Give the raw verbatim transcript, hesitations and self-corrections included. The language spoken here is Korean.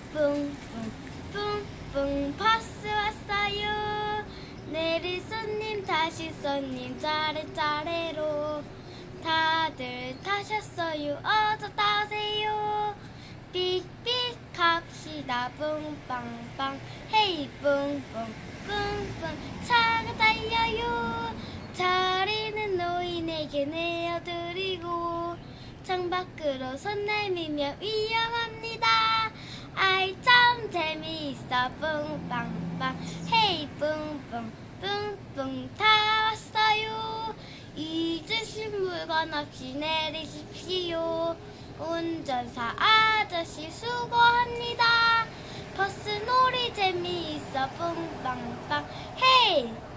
뿡뿡뿡뿡 버스 왔어요. 내릴 손님 다시 손님 짜레짜레로 다들 타셨어요. 어서 타세요. 삑삑 갑시다. 뿡빵빵 헤이 뿡뿡 뿡뿡 차가 달려요. 자리는 노인에게 내어드리고 창밖으로 손 내밀며 위험합니다. 아이 참 재미있어. 뿡빵빵 헤이 뿡뿡 뿡뿡 다 왔어요. 잊으신 물건 없이 내리십시오. 운전사 아저씨 수고합니다. 버스놀이 재미있어. 뿡빵빵 헤이